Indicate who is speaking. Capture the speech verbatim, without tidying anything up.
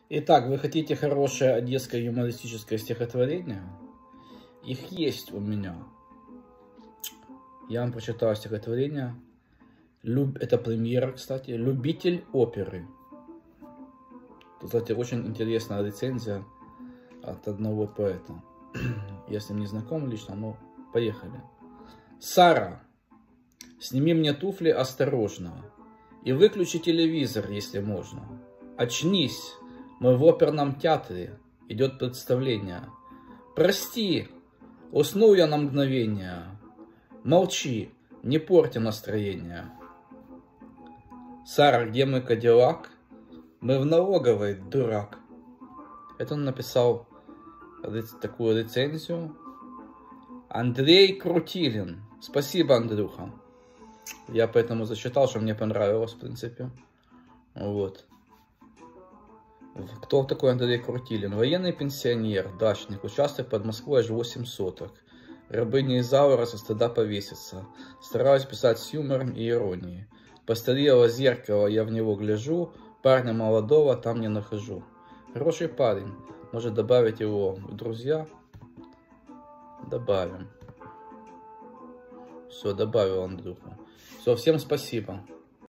Speaker 1: Итак, вы хотите хорошее одесское юмористическое стихотворение? Их есть у меня. Я вам прочитаю стихотворение. Люб... Это премьера, кстати. «Любитель оперы». Кстати, очень интересная рецензия от одного поэта. Я с ним не знаком лично, но поехали. Сара, сними мне туфли осторожно и выключи телевизор, если можно. Очнись, мы в оперном театре, идет представление. Прости, уснул я на мгновение. Молчи, не порти настроение. Сара, где мой кадиллак? Мы в налоговой, дурак. Это он написал такую рецензию. Андрей Крутилин. Спасибо, Андрюха. Я поэтому зачитал, что мне понравилось, в принципе. Вот. Кто такой Андрей Крутилин? Военный пенсионер, дачник, участок под Москвой аж восемь соток. Рабыня Изаура со стыда повесится. Стараюсь писать с юмором и иронией. Постарело зеркало, я в него гляжу. Парня молодого там не нахожу. Хороший парень. Может добавить его в друзья? Добавим. Все, добавил Андрюха. Все, всем спасибо.